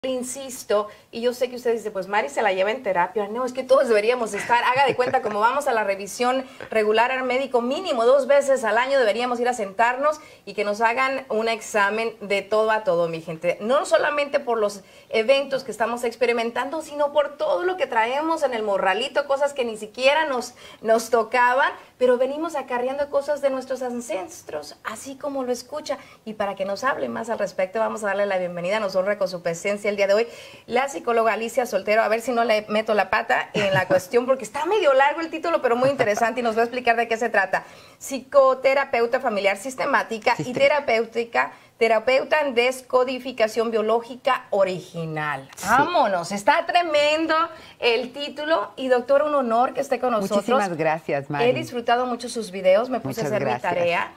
Insisto, y yo sé que usted dice, pues Mari se la lleva en terapia. No, es que todos deberíamos estar, haga de cuenta, como vamos a la revisión regular al médico, mínimo 2 veces al año deberíamos ir a sentarnos y que nos hagan un examen de todo a todo, mi gente. No solamente por los eventos que estamos experimentando, sino por todo lo que traemos en el morralito, cosas que ni siquiera nos tocaban, pero venimos acarreando cosas de nuestros ancestros, así como lo escucha. Y para que nos hable más al respecto, vamos a darle la bienvenida, nos honra con su presencia el día de hoy, la psicóloga Alicia Soltero. A ver si no le meto la pata en la cuestión, porque está medio largo el título, pero muy interesante, y nos va a explicar de qué se trata. Psicoterapeuta familiar sistemática y terapeuta en descodificación biológica original. Sí. Vámonos, está tremendo el título. Y doctor, un honor que esté con nosotros. Muchísimas gracias, Mari. He disfrutado mucho sus videos, me puse a hacer mi tarea.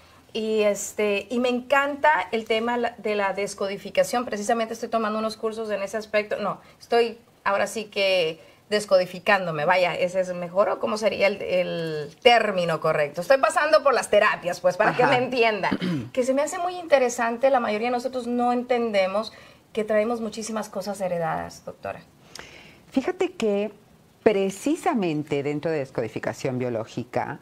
Y me encanta el tema de la descodificación. Precisamente estoy tomando unos cursos en ese aspecto. No, estoy ahora sí que descodificándome. Vaya, ¿ese es mejor o cómo sería el término correcto? Estoy pasando por las terapias, pues, para que me entiendan. Que se me hace muy interesante. La mayoría de nosotros no entendemos que traemos muchísimas cosas heredadas, doctora. Fíjate que precisamente dentro de descodificación biológica,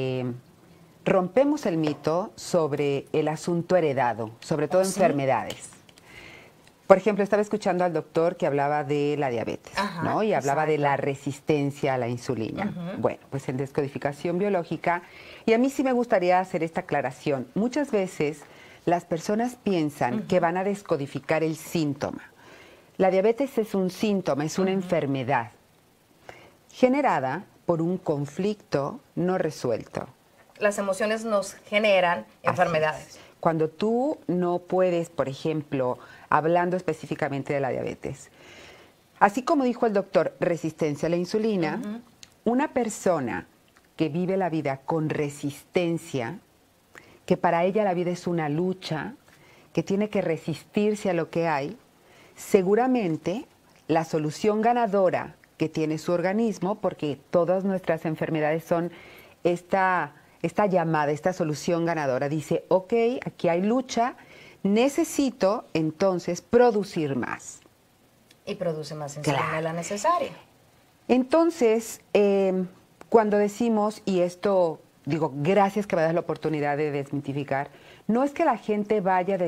rompemos el mito sobre el asunto heredado, sobre todo enfermedades. Por ejemplo, estaba escuchando al doctor que hablaba de la diabetes, ¿no? Y hablaba de la resistencia a la insulina. Bueno, pues en descodificación biológica, y a mí sí me gustaría hacer esta aclaración. Muchas veces las personas piensan que van a descodificar el síntoma. La diabetes es un síntoma, es una enfermedad generada por un conflicto no resuelto. Las emociones nos generan enfermedades. Cuando tú no puedes, por ejemplo, hablando específicamente de la diabetes, así como dijo el doctor, resistencia a la insulina, una persona que vive la vida con resistencia, que para ella la vida es una lucha, que tiene que resistirse a lo que hay, seguramente la solución ganadora que tiene su organismo, porque todas nuestras enfermedades son esta llamada, esta solución ganadora, dice, ok, aquí hay lucha, necesito entonces producir más. Y produce más insulina de la necesaria. Entonces, cuando decimos, y esto, digo, gracias que me das la oportunidad de desmitificar, no es que la gente vaya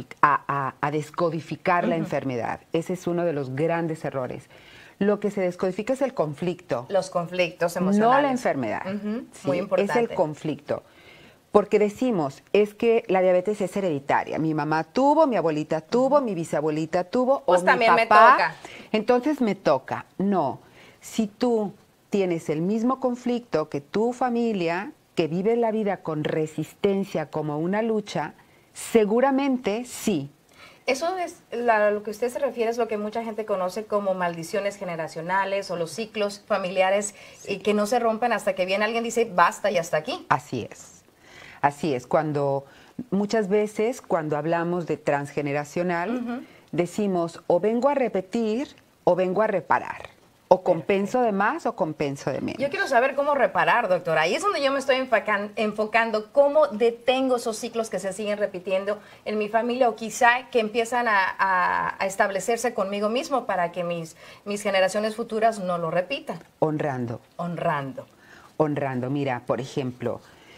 a descodificar la enfermedad, ese es uno de los grandes errores. Lo que se descodifica es el conflicto. Los conflictos emocionales. No la enfermedad. ¿Sí? Muy importante. Es el conflicto. Porque decimos, es que la diabetes es hereditaria. Mi mamá tuvo, mi abuelita tuvo, mi bisabuelita tuvo, pues o también mi papá. Me toca. Entonces me toca. No. Si tú tienes el mismo conflicto que tu familia, que vive la vida con resistencia como una lucha, seguramente sí. Eso es, lo que usted se refiere es lo que mucha gente conoce como maldiciones generacionales o los ciclos familiares y que no se rompen hasta que viene alguien y dice, basta y hasta aquí. Así es. Así es. Muchas veces cuando hablamos de transgeneracional, decimos o vengo a repetir o vengo a reparar. O compenso de más o compenso de menos. Yo quiero saber cómo reparar, doctora. Ahí es donde yo me estoy enfocando, cómo detengo esos ciclos que se siguen repitiendo en mi familia o quizá que empiezan a establecerse conmigo mismo para que mis generaciones futuras no lo repitan. Honrando. Honrando. Honrando. Mira, por ejemplo,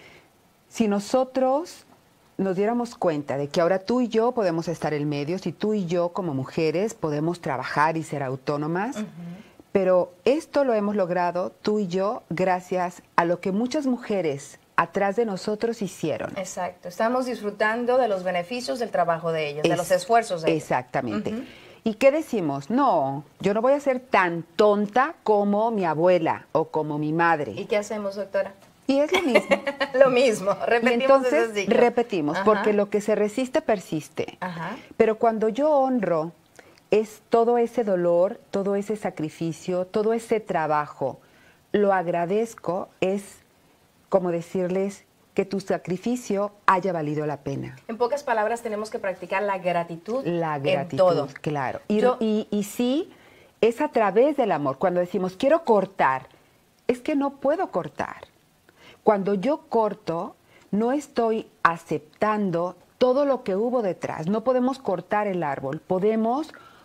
si nosotros nos diéramos cuenta de que ahora tú y yo podemos estar en medio, si tú y yo como mujeres podemos trabajar y ser autónomas, pero esto lo hemos logrado tú y yo gracias a lo que muchas mujeres atrás de nosotros hicieron. Exacto. Estamos disfrutando de los beneficios del trabajo de ellas, de los esfuerzos de ellas. Exactamente. ¿Y qué decimos? No, yo no voy a ser tan tonta como mi abuela o como mi madre. ¿Y qué hacemos, doctora? Y es lo mismo. Lo mismo. Repetimos y entonces ese ciclo. Repetimos, porque lo que se resiste persiste. Pero cuando yo honro es todo ese dolor, todo ese sacrificio, todo ese trabajo. Lo agradezco, es como decirles que tu sacrificio haya valido la pena. En pocas palabras, tenemos que practicar la gratitud. La gratitud, en todo. Claro. Y sí, es a través del amor. Cuando decimos, quiero cortar, es que no puedo cortar. Cuando yo corto, no estoy aceptando todo lo que hubo detrás. No podemos cortar el árbol, podemos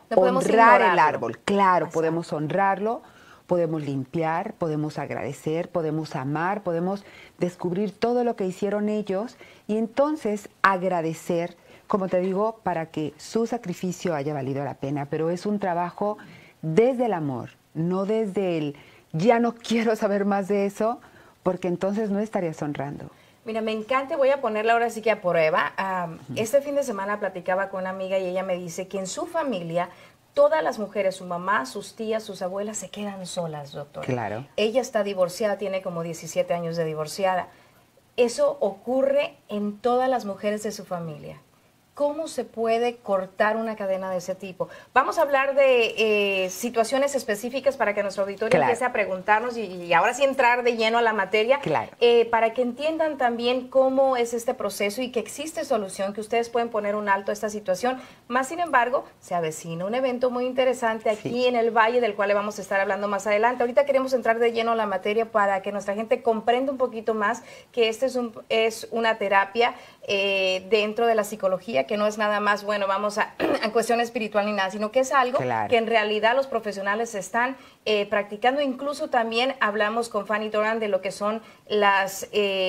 No podemos honrar el ignorarlo. árbol. Claro, Exacto. podemos honrarlo, podemos limpiar, podemos agradecer, podemos amar, podemos descubrir todo lo que hicieron ellos y entonces agradecer, como te digo, para que su sacrificio haya valido la pena. Pero es un trabajo desde el amor, no desde el ya no quiero saber más de eso, porque entonces no estarías honrando. Mira, me encanta, voy a ponerla ahora sí que a prueba. Este fin de semana platicaba con una amiga y ella me dice que en su familia todas las mujeres, su mamá, sus tías, sus abuelas se quedan solas, doctor. Claro. Ella está divorciada, tiene como 17 años de divorciada. Eso ocurre en todas las mujeres de su familia. ¿Cómo se puede cortar una cadena de ese tipo? Vamos a hablar de situaciones específicas para que nuestro auditorio Claro. empiece a preguntarnos y ahora sí entrar de lleno a la materia. Claro. Para que entiendan también cómo es este proceso y que existe solución, que ustedes pueden poner un alto a esta situación. Más sin embargo, se avecina un evento muy interesante aquí Sí. en el Valle, del cual le vamos a estar hablando más adelante. Ahorita queremos entrar de lleno a la materia para que nuestra gente comprenda un poquito más que este es una terapia dentro de la psicología, que no es nada más, bueno, vamos a cuestión espiritual ni nada, sino que es algo Claro. que en realidad los profesionales están practicando. Incluso también hablamos con Fanny Doran de lo que son las...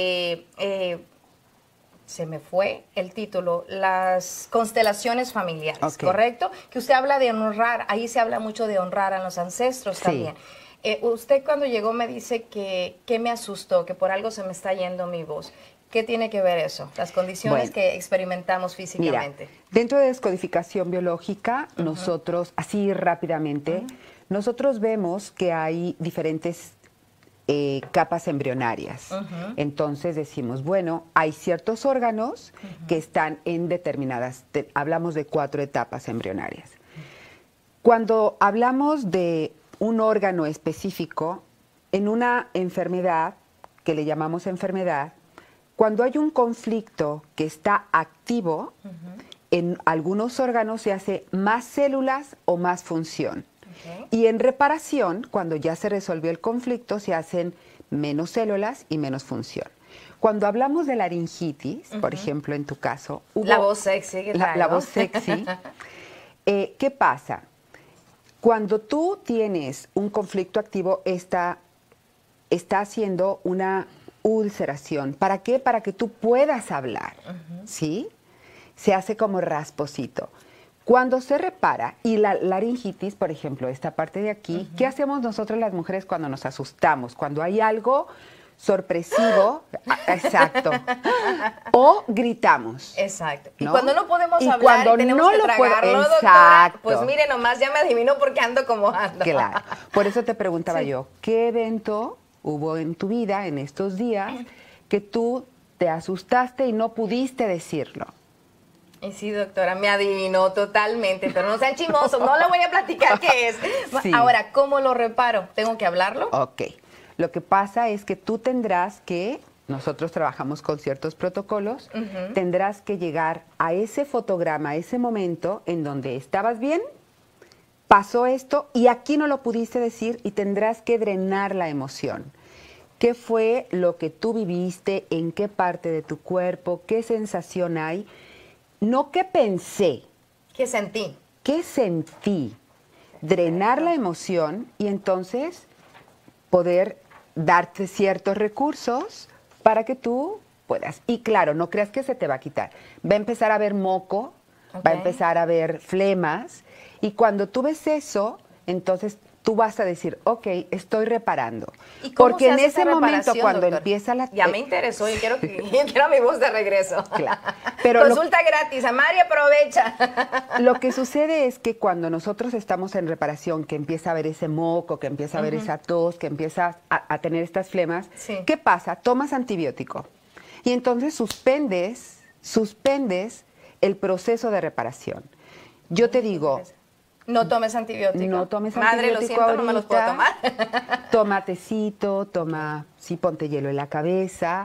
se me fue el título, las constelaciones familiares, Ok. ¿correcto? Que usted habla de honrar, ahí se habla mucho de honrar a los ancestros Sí. también. Usted cuando llegó me dice que me asustó, que por algo se me está yendo mi voz. ¿Qué tiene que ver eso? Las condiciones Bueno. que experimentamos Mira, físicamente. dentro de descodificación biológica, nosotros, así rápidamente, nosotros vemos que hay diferentes capas embrionarias. Entonces decimos, bueno, hay ciertos órganos que están en determinadas, hablamos de 4 etapas embrionarias. Cuando hablamos de un órgano específico, en una enfermedad, que le llamamos enfermedad, cuando hay un conflicto que está activo, en algunos órganos se hace más células o más función. Y en reparación, cuando ya se resolvió el conflicto, se hacen menos células y menos función. Cuando hablamos de laringitis, por ejemplo, en tu caso, hubo La voz sexy que la traigo. voz sexy. ¿Qué pasa? Cuando tú tienes un conflicto activo, está haciendo una ulceración. ¿Para qué? Para que tú puedas hablar, ¿sí? Se hace como rasposito. Cuando se repara, y la laringitis, por ejemplo, esta parte de aquí, ¿qué hacemos nosotros las mujeres cuando nos asustamos? Cuando hay algo sorpresivo, exacto, o gritamos. Exacto. Y ¿no? cuando no podemos Y hablar cuando y tenemos no que lo puedo- tragarlo, doctora, exacto. pues mire, nomás ya me adivinó porque ando como ando. Claro. Por eso te preguntaba Sí. yo, ¿qué evento hubo en tu vida en estos días que tú te asustaste y no pudiste decirlo? Y sí, doctora, me adivinó totalmente, pero no sean chismosos, no le voy a platicar qué es. Sí. Ahora, ¿cómo lo reparo? ¿Tengo que hablarlo? Ok. Lo que pasa es que tú tendrás que, nosotros trabajamos con ciertos protocolos, tendrás que llegar a ese fotograma, a ese momento en donde estabas bien, pasó esto y aquí no lo pudiste decir y tendrás que drenar la emoción. ¿Qué fue lo que tú viviste? ¿En qué parte de tu cuerpo? ¿Qué sensación hay? No qué pensé, ¿Qué sentí? qué sentí. Drenar la emoción y entonces poder darte ciertos recursos para que tú puedas. Y claro, no creas que se te va a quitar. Va a empezar a haber moco, va a Ok. empezar a haber flemas y cuando tú ves eso, entonces tú vas a decir, ok, estoy reparando. ¿Y cómo Porque se en hace ese esta momento reparación, cuando doctor? empieza la... Ya me interesó y quiero mi voz de regreso. Claro. Pero Consulta gratis, Amari, aprovecha. Lo que sucede es que cuando nosotros estamos en reparación, que empieza a haber ese moco, que empieza a haber esa tos, que empiezas a tener estas flemas, Sí. ¿qué pasa? Tomas antibiótico y entonces suspendes el proceso de reparación. Yo te digo, No tomes antibiótico. no tomes Madre, lo antibiótico siento, no me los puedo ahorita. tomar. Toma tecito, sí, ponte hielo en la cabeza,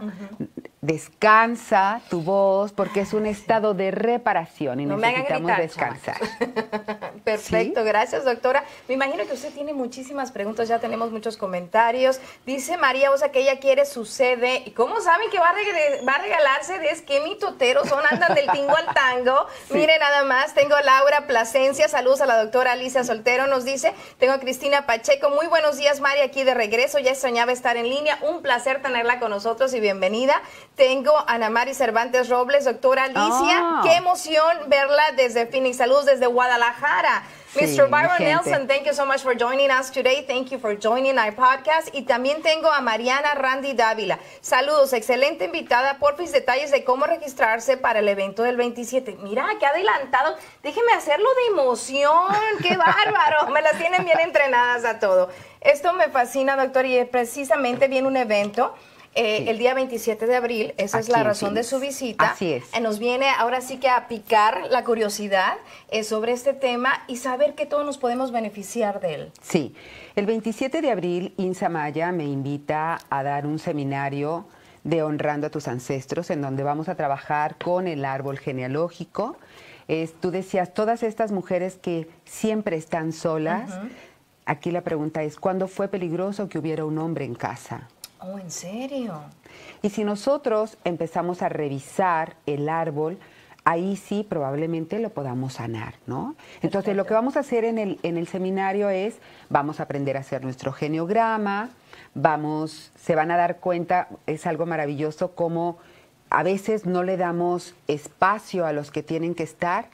descansa tu voz, porque es un estado de reparación y No me hagan necesitamos gritar, descansar. Perfecto, ¿Sí? gracias, doctora. Me imagino que usted tiene muchísimas preguntas, ya tenemos muchos comentarios. Dice María Osa que ella quiere su CD. ¿Y cómo saben que va a regalar CDs? ¿Qué mitoteros son? Andan del tingo al tango. Sí. Mire nada más, tengo a Laura Plasencia, saludos a la doctora Alicia Soltero, nos dice. Tengo a Cristina Pacheco, muy buenos días, María, aquí de regreso. Ya extrañaba estar en línea, un placer tenerla con nosotros y bienvenida. Tengo a Ana Mari Cervantes Robles, doctora Alicia. Qué emoción verla desde Phoenix. Saludos desde Guadalajara. Sí, Mr. Byron gente. Nelson, thank you so much for joining us today. Thank you for joining our podcast. Y también tengo a Mariana Randy Dávila. Saludos, excelente invitada. Porfis, detalles de cómo registrarse para el evento del 27. Mira, qué adelantado. Déjeme hacerlo de emoción. ¡Qué bárbaro! Me las tienen bien entrenadas a todo. Esto me fascina, doctor, y precisamente viene un evento. Sí. El día 27 de abril, esa es Aquí la en razón de Phoenix. su visita. Así es. Nos viene ahora sí que a picar la curiosidad sobre este tema y saber que todos nos podemos beneficiar de él. Sí, el 27 de abril INSA Maya me invita a dar un seminario de Honrando a tus Ancestros, en donde vamos a trabajar con el árbol genealógico. Tú decías, todas estas mujeres que siempre están solas, aquí la pregunta es, ¿cuándo fue peligroso que hubiera un hombre en casa? Oh, ¿en serio? Y si nosotros empezamos a revisar el árbol, ahí sí probablemente lo podamos sanar, ¿no? Entonces lo que vamos a hacer en el seminario es, vamos a aprender a hacer nuestro geneograma, se van a dar cuenta, es algo maravilloso como a veces no le damos espacio a los que tienen que estar.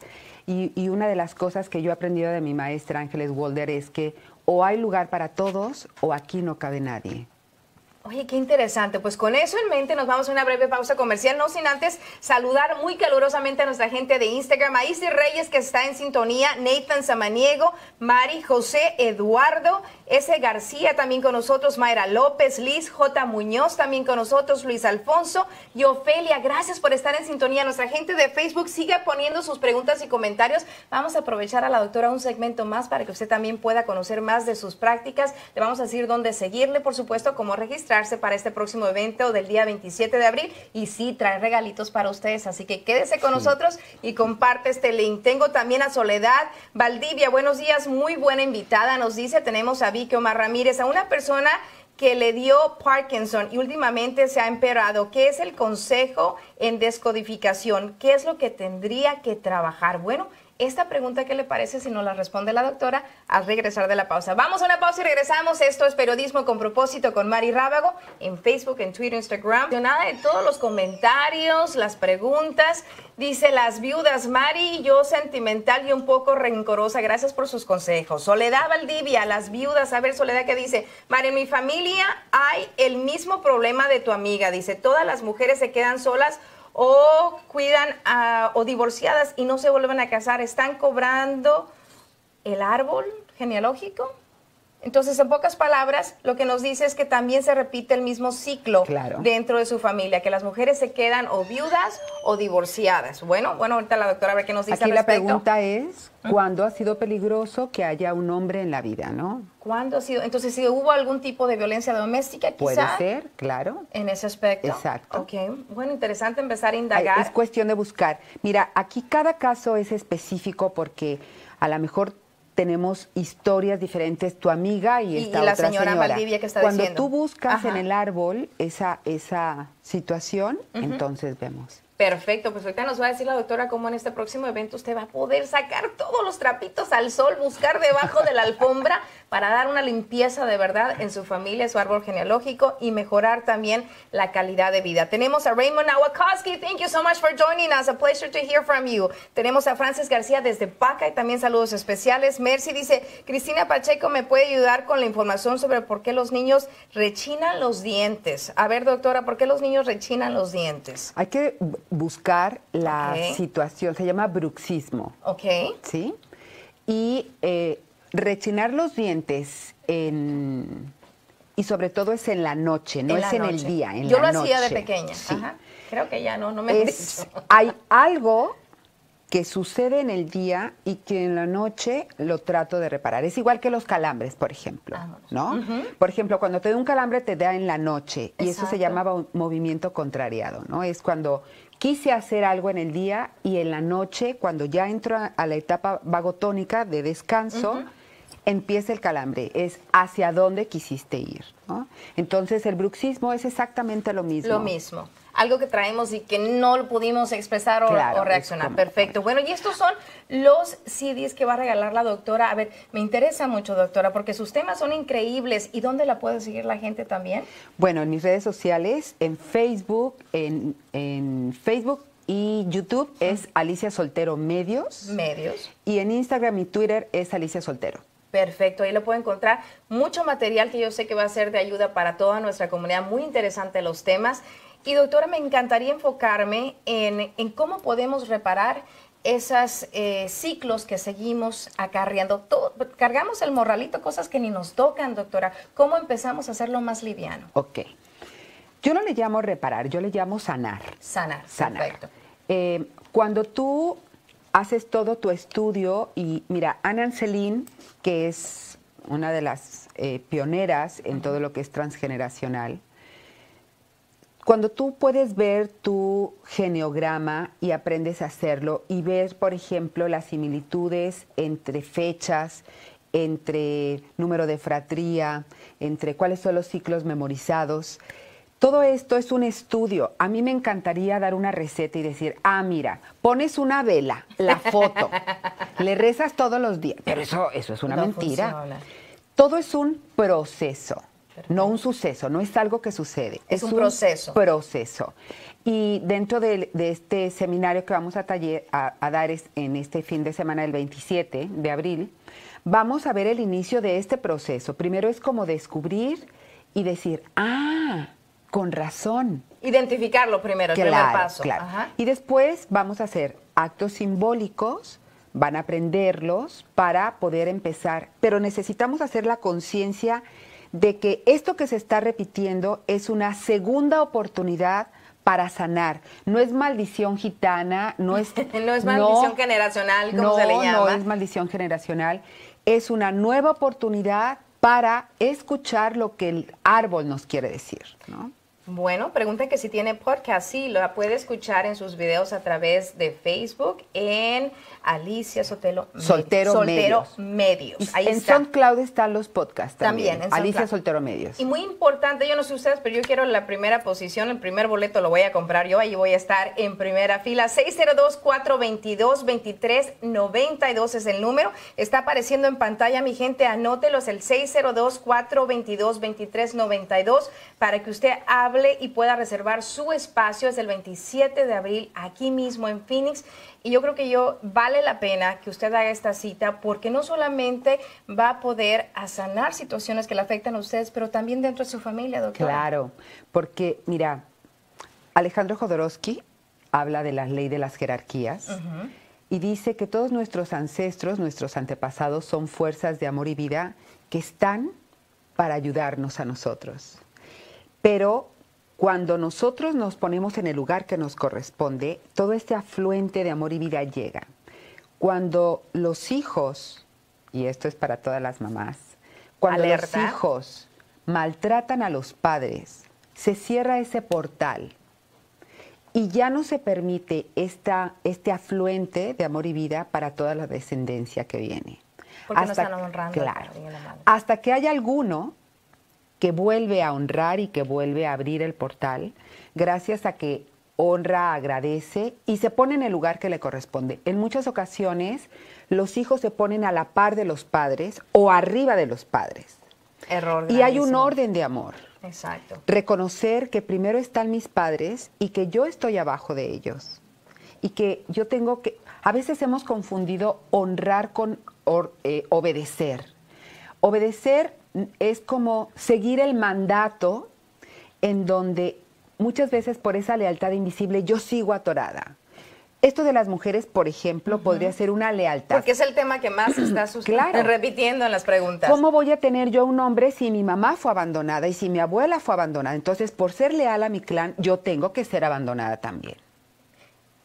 Y una de las cosas que yo he aprendido de mi maestra Ángeles Walder es que o hay lugar para todos o aquí no cabe nadie. Oye, qué interesante. Pues con eso en mente nos vamos a una breve pausa comercial, no sin antes saludar muy calurosamente a nuestra gente de Instagram, a Isis Reyes que está en sintonía, Nathan Samaniego, Mari, José, Eduardo, S. García también con nosotros, Mayra López, Liz, J. Muñoz también con nosotros, Luis Alfonso y Ofelia. Gracias por estar en sintonía. Nuestra gente de Facebook sigue poniendo sus preguntas y comentarios. Vamos a aprovechar a la doctora un segmento más para que usted también pueda conocer más de sus prácticas. Le vamos a decir dónde seguirle, por supuesto, cómo registrarse para este próximo evento del día 27 de abril y sí, trae regalitos para ustedes, así que quédese con nosotros y comparte este link. Tengo también a Soledad Valdivia, buenos días, muy buena invitada, nos dice, tenemos a Vicky Omar Ramírez, a una persona que le dio Parkinson y últimamente se ha empeorado. ¿Qué es el consejo en descodificación? ¿Qué es lo que tendría que trabajar? Bueno, esta pregunta, ¿qué le parece si nos la responde la doctora al regresar de la pausa? Vamos a una pausa y regresamos. Esto es Periodismo con Propósito con Mari Rábago en Facebook, en Twitter, Instagram. Nada de todos los comentarios, las preguntas. Dice las viudas, Mari, yo sentimental y un poco rencorosa. Gracias por sus consejos. Soledad Valdivia, las viudas. A ver, Soledad, ¿qué dice? Mari, en mi familia hay el mismo problema de tu amiga. Dice, todas las mujeres se quedan solas o cuidan o divorciadas y no se vuelven a casar, ¿están cobrando el árbol genealógico? Entonces, en pocas palabras, lo que nos dice es que también se repite el mismo ciclo dentro de su familia, que las mujeres se quedan o viudas o divorciadas. Bueno, ahorita la doctora a ver qué nos dice Aquí al respecto. La pregunta es, ¿cuándo ha sido peligroso que haya un hombre en la vida, no? ¿Cuándo ha sido? Entonces, si hubo algún tipo de violencia doméstica, Puede quizá. ser, claro. En ese aspecto. Exacto. Ok, bueno, interesante empezar a indagar. Es cuestión de buscar. Mira, aquí cada caso es específico porque a lo mejor tenemos historias diferentes, tu amiga y esta la otra señora Valdivia que está Cuando diciendo. tú buscas en Ajá. el árbol esa situación, entonces vemos. Perfecto, pues ahorita nos va a decir la doctora cómo en este próximo evento usted va a poder sacar todos los trapitos al sol, buscar debajo de la alfombra para dar una limpieza de verdad en su familia, su árbol genealógico y mejorar también la calidad de vida. Tenemos a Raymond Nowakowski, thank you so much for joining us, a pleasure to hear from you. Tenemos a Francis García desde Paca y también saludos especiales. Mercy dice, Cristina Pacheco me puede ayudar con la información sobre por qué los niños rechinan los dientes. A ver, doctora, ¿por qué los niños rechinan los dientes? Hay que buscar la situación, se llama bruxismo. Ok. ¿Sí? Y rechinar los dientes y sobre todo es en la noche, no es en el día, en la noche. Yo lo hacía de pequeña. Sí. Ajá. Creo que ya no me han dicho. Hay algo que sucede en el día y que en la noche lo trato de reparar. Es igual que los calambres, por ejemplo, ¿no? Por ejemplo, cuando te da un calambre te da en la noche y eso se llama movimiento contrariado, ¿no? Es cuando quise hacer algo en el día y en la noche, cuando ya entro a la etapa vagotónica de descanso, empieza el calambre, es hacia dónde quisiste ir, ¿no? Entonces el bruxismo es exactamente lo mismo. Lo mismo. Algo que traemos y que no lo pudimos expresar o reaccionar. Perfecto. Bueno, y estos son los CDs que va a regalar la doctora. A ver, me interesa mucho, doctora, porque sus temas son increíbles. ¿Y dónde la puede seguir la gente también? Bueno, en mis redes sociales, en Facebook, en Facebook y YouTube es Alicia Soltero Medios. Medios. Y en Instagram y Twitter es Alicia Soltero. Perfecto, ahí lo puedo encontrar. Mucho material que yo sé que va a ser de ayuda para toda nuestra comunidad. Muy interesante los temas. Y doctora, me encantaría enfocarme en cómo podemos reparar esos ciclos que seguimos acarreando. Cargamos el morralito, cosas que ni nos tocan, doctora. ¿Cómo empezamos a hacerlo más liviano? Ok. Yo no le llamo reparar, yo le llamo sanar. Sanar. Perfecto. Cuando tú haces todo tu estudio y mira, Ana Ancelin, que es una de las pioneras en todo lo que es transgeneracional, cuando tú puedes ver tu geneograma y aprendes a hacerlo y ver, por ejemplo, las similitudes entre fechas, entre número de fratría, entre cuáles son los ciclos memorizados, todo esto es un estudio. A mí me encantaría dar una receta y decir, mira, pones una vela, la foto, le rezas todos los días, pero eso es una mentira. Funciona. Todo es un proceso. Perfecto. No un suceso, no es algo que sucede. Es un proceso. Proceso. Y dentro de este seminario que vamos a dar en este fin de semana del 27 de abril, vamos a ver el inicio de este proceso. Primero es como descubrir y decir, con razón. Identificarlo primero, el primer paso. Claro. Y después vamos a hacer actos simbólicos, van a aprenderlos para poder empezar. Pero necesitamos hacer la conciencia de que esto que se está repitiendo es una segunda oportunidad para sanar. No es maldición gitana, no es maldición generacional, como se le llama. No es maldición generacional. Es una nueva oportunidad para escuchar lo que el árbol nos quiere decir, ¿no? Bueno, pregunta que si tiene podcast. Sí, la puede escuchar en sus videos a través de Facebook en Alicia Soltero Medios. Ahí en está. SoundCloud están los podcasts también. En Alicia Soltero Medios. Y muy importante, yo no sé ustedes, pero yo quiero la primera posición, el primer boleto lo voy a comprar yo, ahí voy a estar en primera fila. 602-422-2392 es el número. Está apareciendo en pantalla, mi gente, anótelos, el 602-422-2392 para que usted hable y pueda reservar su espacio. Es el 27 de abril aquí mismo en Phoenix. Y yo creo que vale la pena que usted haga esta cita porque no solamente va a poder sanar situaciones que le afectan a ustedes, pero también dentro de su familia, doctora. Claro, porque mira, Alejandro Jodorowsky habla de la ley de las jerarquías y dice que todos nuestros ancestros, nuestros antepasados son fuerzas de amor y vida que están para ayudarnos a nosotros. Pero cuando nosotros nos ponemos en el lugar que nos corresponde, todo este afluente de amor y vida llega. Cuando los hijos, y esto es para todas las mamás, cuando los hijos maltratan a los padres, se cierra ese portal y ya no se permite este afluente de amor y vida para toda la descendencia que viene. Porque no están honrando. Claro, hasta que haya alguno que vuelve a honrar y que vuelve a abrir el portal, gracias a que honra, agradece y se pone en el lugar que le corresponde. En muchas ocasiones, los hijos se ponen a la par de los padres o arriba de los padres. Error grandísimo. Y hay un orden de amor. Exacto. Reconocer que primero están mis padres y que yo estoy abajo de ellos. Y que yo tengo que... A veces hemos confundido honrar con obedecer. Obedecer es como seguir el mandato en donde muchas veces por esa lealtad invisible yo sigo atorada. Esto de las mujeres, por ejemplo, podría ser una lealtad. Porque es el tema que más está repitiendo en las preguntas. ¿Cómo voy a tener yo un hombre si mi mamá fue abandonada y si mi abuela fue abandonada? Entonces, por ser leal a mi clan, yo tengo que ser abandonada también.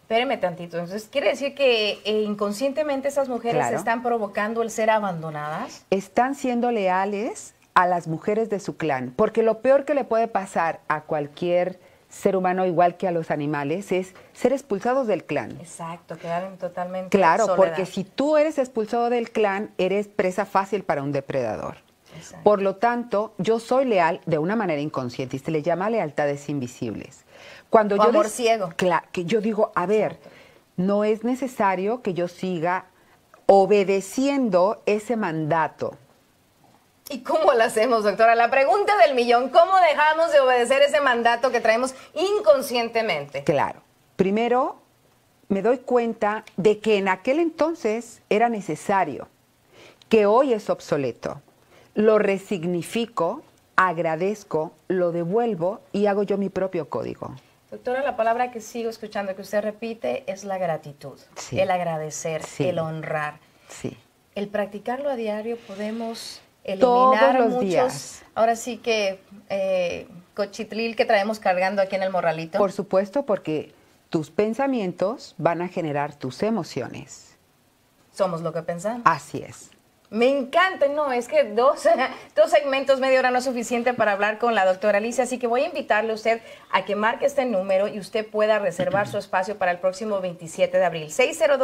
Espéreme tantito, entonces, ¿quiere decir que inconscientemente esas mujeres Claro. están provocando el ser abandonadas? Están siendo leales a las mujeres de su clan, porque lo peor que le puede pasar a cualquier ser humano, igual que a los animales, es ser expulsados del clan. Exacto, quedaron totalmente Claro, soledad. porque si tú eres expulsado del clan, eres presa fácil para un depredador. Exacto. Por lo tanto, yo soy leal de una manera inconsciente y se le llama lealtades invisibles. Cuando O yo amor ciego. que yo digo, a ver, no es necesario que yo siga obedeciendo ese mandato. ¿Y cómo lo hacemos, doctora? La pregunta del millón, ¿cómo dejamos de obedecer ese mandato que traemos inconscientemente? Claro. Primero, me doy cuenta de que en aquel entonces era necesario, que hoy es obsoleto. Lo resignifico, agradezco, lo devuelvo y hago yo mi propio código. Doctora, la palabra que sigo escuchando que usted repite es la gratitud, Sí. el agradecer, Sí. el honrar. Sí. El practicarlo a diario podemos Todos eliminar los muchos, días. ahora sí que cochitlil que traemos cargando aquí en el morralito. Por supuesto, porque tus pensamientos van a generar tus emociones. Somos lo que pensamos. Así es. Me encanta, no, es que dos segmentos, media hora no es suficiente para hablar con la doctora Alicia, así que voy a invitarle a usted a que marque este número y usted pueda reservar su espacio para el próximo 27 de abril,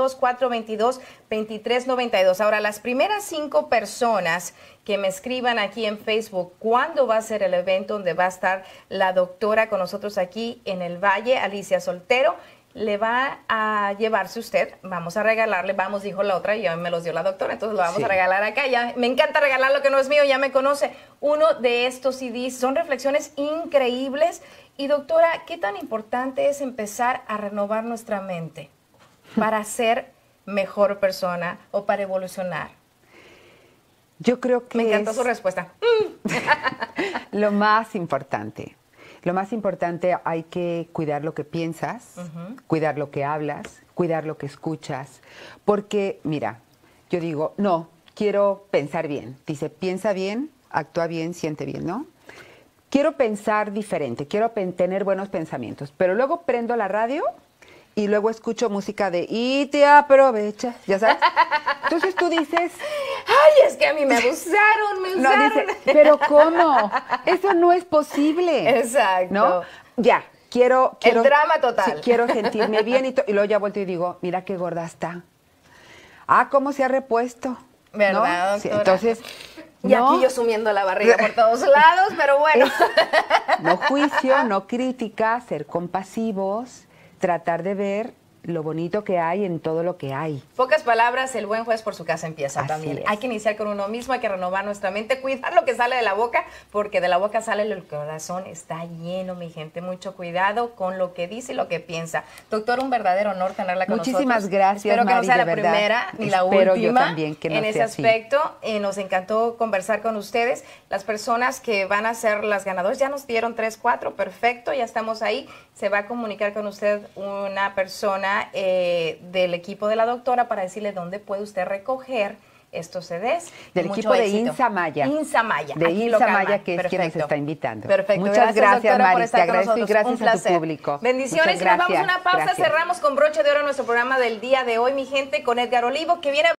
602-422-2392. Ahora, las primeras 5 personas que me escriban aquí en Facebook cuándo va a ser el evento donde va a estar la doctora con nosotros aquí en el Valle, Alicia Soltero, le va a llevarse usted, vamos a regalarle, vamos, dijo la otra, y ya me los dio la doctora, entonces lo vamos Sí. a regalar acá. Ya, me encanta regalar lo que no es mío, ya me conoce. Uno de estos CDs, son reflexiones increíbles. Y doctora, ¿qué tan importante es empezar a renovar nuestra mente para ser mejor persona o para evolucionar? Yo creo que Me encantó es su respuesta. lo más importante. Lo más importante, hay que cuidar lo que piensas, cuidar lo que hablas, cuidar lo que escuchas. Porque, mira, yo digo, no, quiero pensar bien. Dice, piensa bien, actúa bien, siente bien, ¿no? Quiero pensar diferente, quiero tener buenos pensamientos. Pero luego prendo la radio y luego escucho música de y te aprovechas, ¿ya sabes? Entonces tú dices, Ay, es que a mí me abusaron, me no, usaron. dice, pero ¿cómo? Eso no es posible. Exacto. ¿No? Ya, quiero El drama total. Sí, quiero sentirme bien y luego ya vuelto y digo, mira qué gorda está. Ah, ¿cómo se ha repuesto? ¿Verdad, ¿no? Sí, doctora? entonces, Y no, aquí yo sumiendo la barriga por todos lados, pero bueno. no juicio, no crítica, ser compasivos, tratar de ver lo bonito que hay en todo lo que hay. Pocas palabras, el buen juez por su casa empieza Así también. es. Hay que iniciar con uno mismo, hay que renovar nuestra mente, cuidar lo que sale de la boca, porque de la boca sale el corazón, está lleno, mi gente. Mucho cuidado con lo que dice y lo que piensa. Doctor, un verdadero honor tenerla con nosotros. Muchísimas gracias, Espero que no Mari, sea de la verdad. primera ni la Espero última yo también que no en ese sea así. aspecto. Nos encantó conversar con ustedes. Las personas que van a ser las ganadoras ya nos dieron 3, 4, perfecto, ya estamos ahí. Se va a comunicar con usted una persona del equipo de la doctora para decirle dónde puede usted recoger estos CDs. Del Mucho equipo de éxito. Insa Maya. Insa Maya. De aquí Insa lo calman. Maya, que es quien nos Perfecto. está invitando. Perfecto. Muchas gracias, doctora, Mari. por estar Te con agradezco y nosotros. gracias Un a tu placer. público. Bendiciones. Muchas Y nos vamos a gracias. una pausa. Gracias. Cerramos con broche de oro nuestro programa del día de hoy, mi gente, con Edgar Olivo, que viene